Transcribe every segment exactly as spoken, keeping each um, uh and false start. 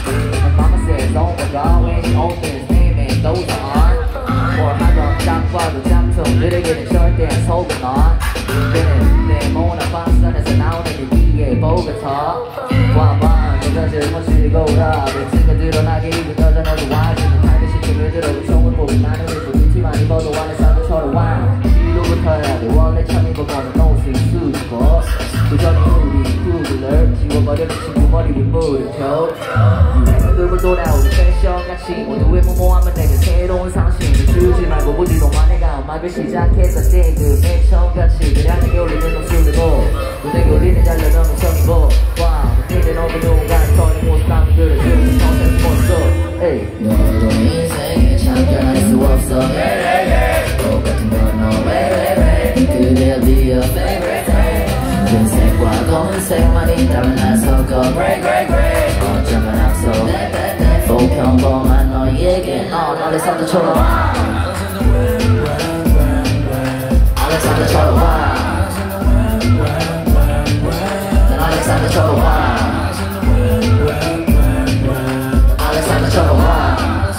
And mama says, oh my god, when she opens, naming those are or 하던 짝과도 짝퉁 느리기는 절대 속은 넌 그는 내 모나 방선에서 나오는 이 위에 보고서 와봐 내가 제일 멋지고 라 내 드러나게 입은 여자 너도 와지는 타겟 시점을 들어 총을 보고 나는 왜 부딪히만 입어도 안에서도 서로 와 뒤로부터 해야 돼 원래 참 입어보는 옷을 수줍어 부전히 우리 구글을 지워버려 친구 머리 위 물음표 유행을 돌아오는 패션같이 모두의 무모함은 내게 새로운 상식을 주지 말고 보지도 마 내가 음악을 시작했을 때그 매천같이 그냥 내게 올리는 옷을 무대에 올리는 잘려놓은 성이고 와 무대는 어느 누군가 서는 모습 남들을 주는 성생 스폰서 너도 인생에 참견할 수 없어 똑같은 건 no way way way 그대야 be your favorite thing 흰색과 검은색만 있다면 난 섞어 gray gray gray 어쩌면 앞서 보평범한 너에게 넌 알렉산더처럼 알렉산더처럼 와 난 알렉산더처럼 와 알렉산더처럼 와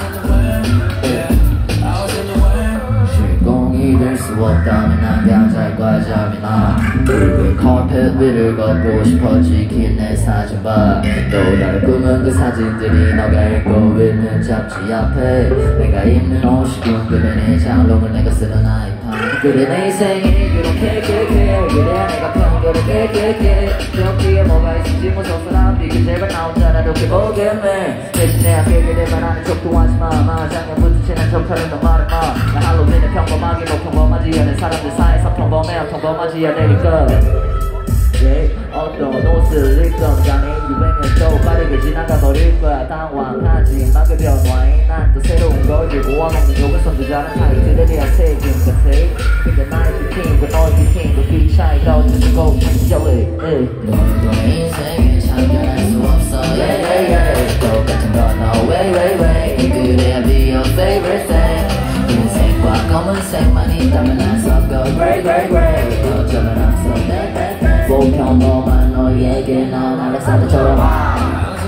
실공이 될 수 없다면 난 강자과 잠이 나 붉은 컴펫 위를 걷고 싶었지 긴 내 사진봐 또 다른 꿈은 그 사진들이 너가 읽고 있는 잡지 앞에 내가 입는 옷이 궁금해 내 장롱을 내가 쓰는 아이판 그래 내 인생이 그렇게 그렇게 그래 내가 편견을 깨깨깨 여기에 뭐가 있을지 무서워서 난 비교 제발 나 혼자 이렇게 보겠네 대신 내 앞에 그대만 아는 척도 하지마 마장년부터 친한 척하는 너 말해봐 나 할로윈은 평범하게 뭐 평범하지 않은 사람들 사이에서 평범해야 평범하지 않으니까 yeah. 어떤 옷을 입던 간에 유행은 또 빠르게 지나가 버릴 거야 당황하지 마 그 변화에 난 또 새로운 걸 들고 와먹는 욕을 손들지 않은 타이틀에 대한 책임 같아 근데 나의 비킨과 너의 비킨과 그 차이가 어쩌고 저리 너도 인생에 참견할 수 없어 yeah, yeah, yeah. 똑같은 건 no way way way 그래야 be your favorite thing 흰색과 검은색만 있다면 난 섞어 gray gray gray 어쩌면 앞서 보평범한 너에게 넌 알렉산더처럼 와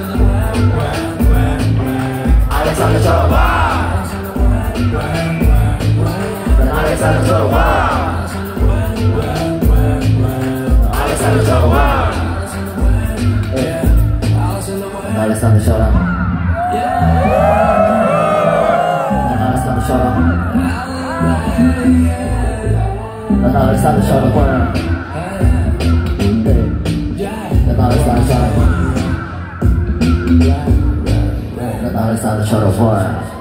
알렉산더처럼 와 난 알렉산더처럼 와 알렉산더처럼 와 난 알렉산더처럼 난 알렉산더처럼 난 알렉산더처럼 와 난 알렉산더처럼 와